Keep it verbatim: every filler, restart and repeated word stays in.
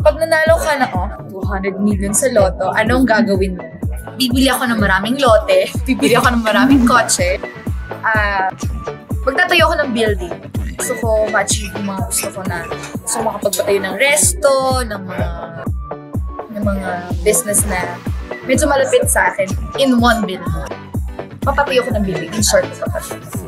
Pag nanalo ka na, oh, two hundred million sa loto, anong gagawin mo? Bibili ako ng maraming lote, bibili ako ng maraming kotse, ah, uh, magtatayo ako ng building. Gusto ko ma-achieve yung mga gusto ko na gusto ko makapagpatayo ng resto, ng mga ng mga business na medyo malapit sa akin in one building. Papatayo ko ng building, in short, papatayo.